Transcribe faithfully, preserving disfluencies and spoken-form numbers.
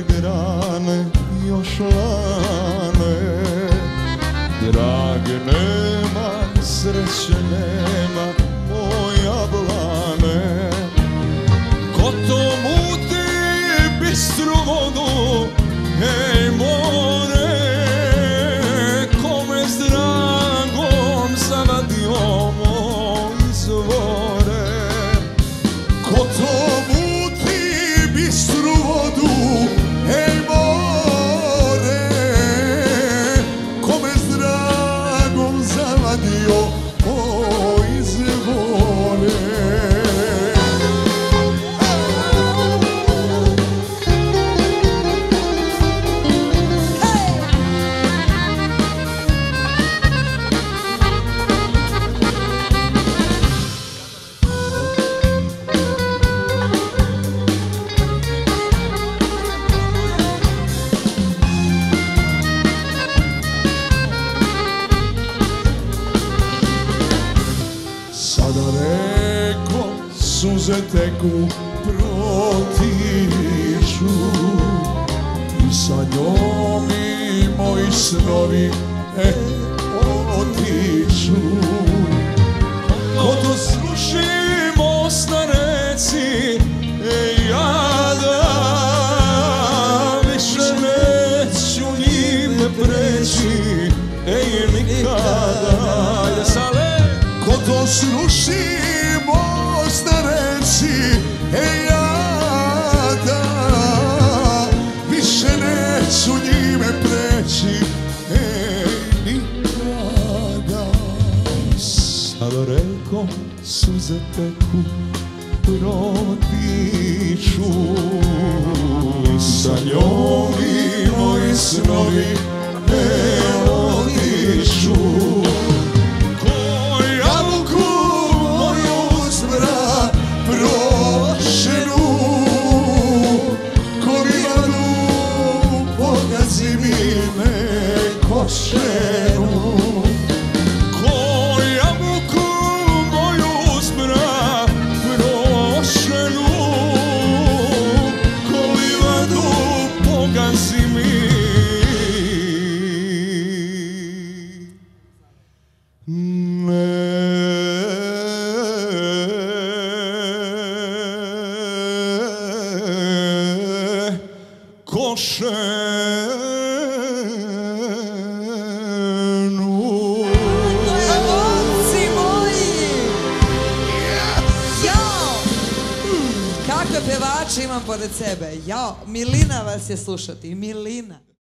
jer grane još lane. Drage nema, sreće nema, o jablane. Ko to muti bistru vodu, hej more, kome s dragom zavadio moj izvore. Ko to muti bistru vodu, hej more, kome s dragom zavadio moj izvore. Sada reko suze teku protiču i sa njom i moji snovi e, otiču. Ko to sruši most na reci, e, jada, više neću njime preći, ej, nikada. Ko to sruši most na reci, ej, jada, više neću njime preći, ej, nikada. Sada rekom suze teku protiču i sa njom i moji snovi ne otiču. Ko jabuku moju uzbra prošenu, ko livadu pogazi mi. Ne koše kakve pevače imam pored sebe. Jao, Milina vas je slušati, Milina.